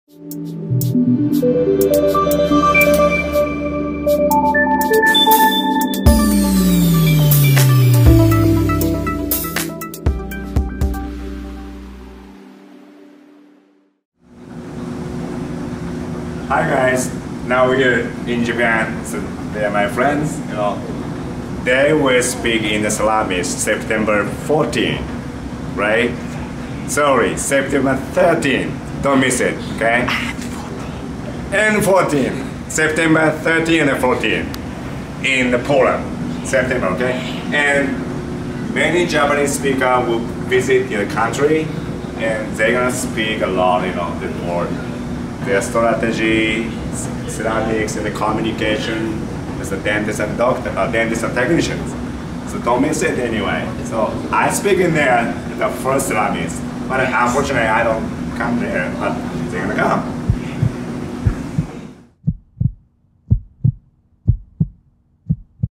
Hi guys, now we're here in Japan, so they are my friends, They will speak in the Ceramists September 14, right? Sorry, September 13, don't miss it, okay? And 14, September 13 and 14 in Poland, September, okay? And many Japanese speakers will visit the country and they're gonna speak a lot, their strategy, ceramics, and the communication as a dentist and doctor, dentist and technicians. So don't miss it anyway. So I speak in there the first ceramics, but unfortunately I don't come there, but they're gonna come.